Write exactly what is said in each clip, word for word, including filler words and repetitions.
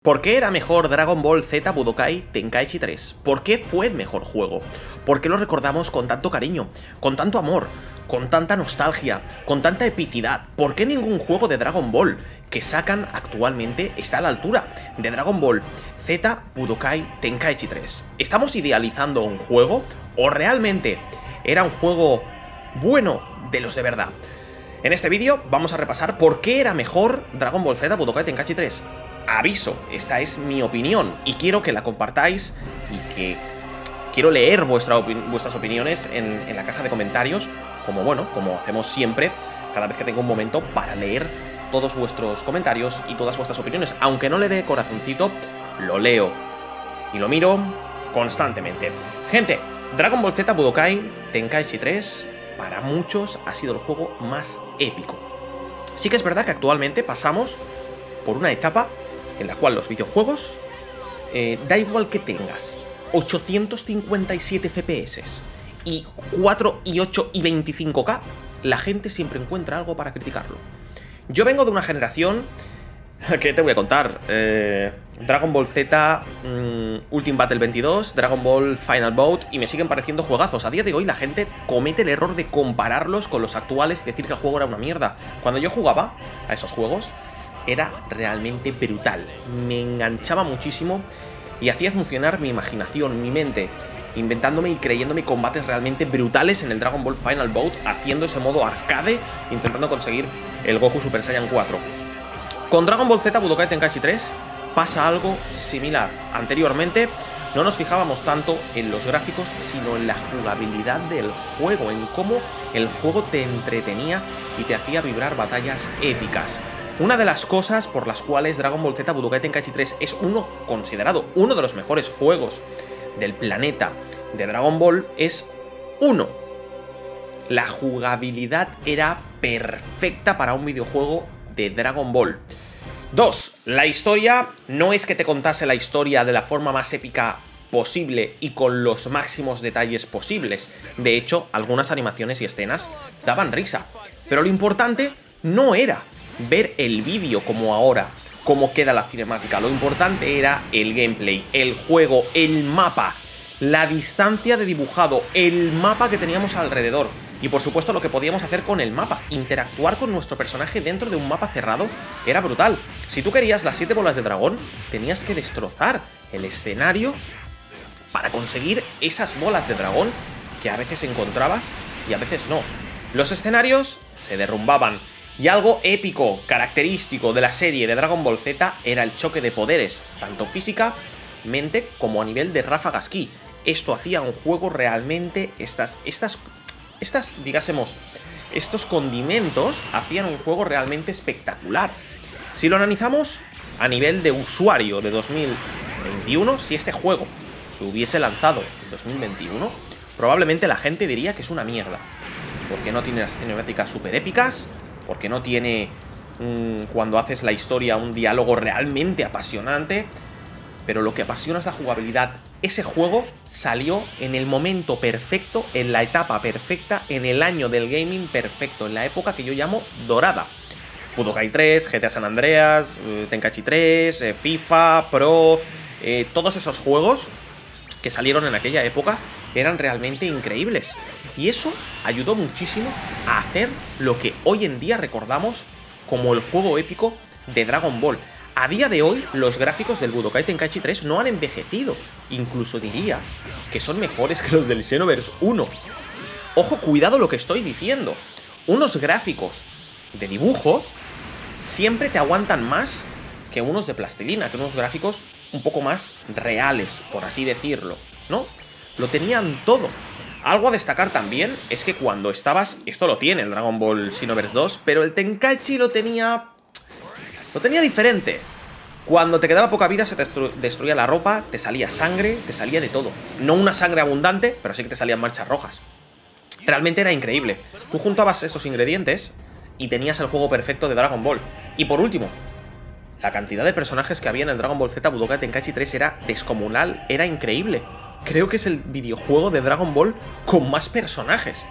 ¿Por qué era mejor Dragon Ball Z Budokai Tenkaichi tres? ¿Por qué fue el mejor juego? ¿Por qué lo recordamos con tanto cariño, con tanto amor, con tanta nostalgia, con tanta epicidad? ¿Por qué ningún juego de Dragon Ball que sacan actualmente está a la altura de Dragon Ball Z Budokai Tenkaichi tres? ¿Estamos idealizando un juego o realmente era un juego bueno de los de verdad? En este vídeo vamos a repasar por qué era mejor Dragon Ball Z Budokai Tenkaichi tres. Aviso, esta es mi opinión y quiero que la compartáis y que quiero leer vuestra opi vuestras opiniones en, en la caja de comentarios, como bueno, como hacemos siempre, cada vez que tengo un momento para leer todos vuestros comentarios y todas vuestras opiniones. Aunque no le dé corazoncito, lo leo y lo miro constantemente. Gente, Dragon Ball Z Budokai Tenkaichi tres para muchos ha sido el juego más épico. Sí que es verdad que actualmente pasamos por una etapa en la cual los videojuegos, eh, da igual que tengas ochocientos cincuenta y siete F P S y cuatro y ocho y veinticinco K, la gente siempre encuentra algo para criticarlo. Yo vengo de una generación que te voy a contar, eh, Dragon Ball Z, um, Ultimate Battle veintidós, Dragon Ball Final Bout, y me siguen pareciendo juegazos. A día de hoy la gente comete el error de compararlos con los actuales y decir que el juego era una mierda. Cuando yo jugaba a esos juegos, era realmente brutal, me enganchaba muchísimo y hacía funcionar mi imaginación, mi mente, inventándome y creyéndome combates realmente brutales en el Dragon Ball Final Bout, haciendo ese modo arcade, intentando conseguir el Goku Super Saiyan cuatro. Con Dragon Ball Z Budokai Tenkaichi tres pasa algo similar. Anteriormente no nos fijábamos tanto en los gráficos, sino en la jugabilidad del juego, en cómo el juego te entretenía y te hacía vibrar batallas épicas. Una de las cosas por las cuales Dragon Ball Z Budokai Tenkaichi tres es uno considerado uno de los mejores juegos del planeta de Dragon Ball es uno, la jugabilidad era perfecta para un videojuego de Dragon Ball. Dos, la historia no es que te contase la historia de la forma más épica posible y con los máximos detalles posibles. De hecho, algunas animaciones y escenas daban risa. Pero lo importante no era ver el vídeo como ahora, cómo queda la cinemática. Lo importante era el gameplay, el juego, el mapa, la distancia de dibujado, el mapa que teníamos alrededor. Y por supuesto lo que podíamos hacer con el mapa, interactuar con nuestro personaje dentro de un mapa cerrado, era brutal. Si tú querías las siete bolas de dragón, tenías que destrozar el escenario para conseguir esas bolas de dragón que a veces encontrabas y a veces no. Los escenarios se derrumbaban. Y algo épico, característico de la serie de Dragon Ball Z era el choque de poderes, tanto físicamente como a nivel de ráfagas ki. Esto hacía un juego realmente, estas, estas, estas, digásemos, estos condimentos hacían un juego realmente espectacular. Si lo analizamos a nivel de usuario de dos mil veintiuno, si este juego se hubiese lanzado en dos mil veintiuno, probablemente la gente diría que es una mierda, porque no tiene las cinemáticas súper épicas, porque no tiene, mmm, cuando haces la historia, un diálogo realmente apasionante. Pero lo que apasiona es la jugabilidad. Ese juego salió en el momento perfecto, en la etapa perfecta, en el año del gaming perfecto, en la época que yo llamo dorada. Budokai tres, G T A San Andreas, Tenkaichi tres, FIFA, Pro, eh, todos esos juegos que salieron en aquella época eran realmente increíbles. Y eso ayudó muchísimo a hacer lo que hoy en día recordamos como el juego épico de Dragon Ball. A día de hoy, los gráficos del Budokai Tenkaichi tres no han envejecido. Incluso diría que son mejores que los del Xenoverse uno. Ojo, cuidado lo que estoy diciendo. Unos gráficos de dibujo siempre te aguantan más que unos de plastilina, que unos gráficos un poco más reales, por así decirlo, ¿no? Lo tenían todo. Algo a destacar también es que cuando estabas... Esto lo tiene el Dragon Ball Xenoverse dos, pero el Tenkaichi lo tenía... Lo tenía diferente. Cuando te quedaba poca vida se te destru destruía la ropa, te salía sangre, te salía de todo. No una sangre abundante, pero sí que te salían manchas rojas. Realmente era increíble. Tú juntabas estos ingredientes y tenías el juego perfecto de Dragon Ball. Y por último, la cantidad de personajes que había en el Dragon Ball Z Budokai Tenkaichi tres era descomunal, era increíble. Creo que es el videojuego de Dragon Ball con más personajes.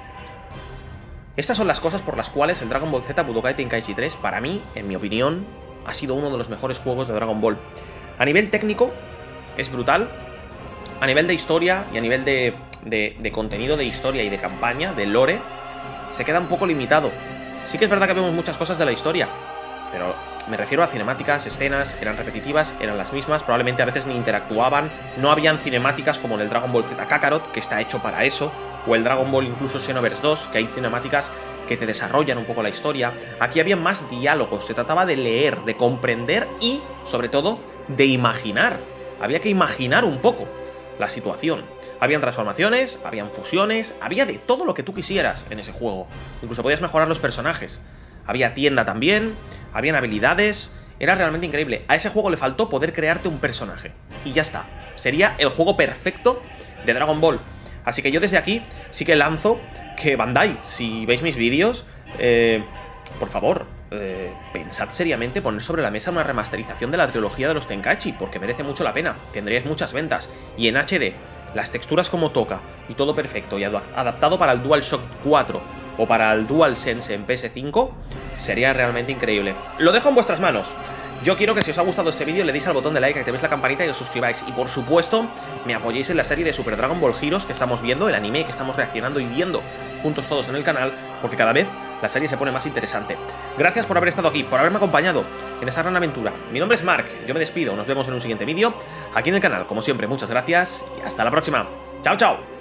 Estas son las cosas por las cuales el Dragon Ball Z Budokai Tenkaichi tres, para mí, en mi opinión, ha sido uno de los mejores juegos de Dragon Ball. A nivel técnico, es brutal. A nivel de historia y a nivel de, de, de contenido de historia y de campaña, de lore, se queda un poco limitado. Sí que es verdad que vemos muchas cosas de la historia, pero me refiero a cinemáticas, escenas, eran repetitivas, eran las mismas, probablemente a veces ni interactuaban, no habían cinemáticas como en el Dragon Ball Z Kakarot, que está hecho para eso, o el Dragon Ball incluso Xenoverse dos, que hay cinemáticas que te desarrollan un poco la historia. Aquí había más diálogos, se trataba de leer, de comprender y, sobre todo, de imaginar. Había que imaginar un poco la situación. Habían transformaciones, habían fusiones, había de todo lo que tú quisieras en ese juego. Incluso podías mejorar los personajes. Había tienda también, habían habilidades, era realmente increíble. A ese juego le faltó poder crearte un personaje. Y ya está. Sería el juego perfecto de Dragon Ball. Así que yo desde aquí sí que lanzo que Bandai, si veis mis vídeos, eh, por favor, eh, pensad seriamente poner sobre la mesa una remasterización de la trilogía de los Tenkaichi, porque merece mucho la pena, tendríais muchas ventas. Y en H D, las texturas como toca, y todo perfecto, y adaptado para el DualShock cuatro o para el DualSense en P S cinco, sería realmente increíble. Lo dejo en vuestras manos. Yo quiero que si os ha gustado este vídeo le deis al botón de like, activéis la campanita y os suscribáis. Y por supuesto, me apoyéis en la serie de Super Dragon Ball Heroes que estamos viendo, el anime que estamos reaccionando y viendo juntos todos en el canal, porque cada vez la serie se pone más interesante. Gracias por haber estado aquí, por haberme acompañado en esta gran aventura. Mi nombre es Mark, yo me despido, nos vemos en un siguiente vídeo aquí en el canal. Como siempre, muchas gracias y hasta la próxima. ¡Chao, chao!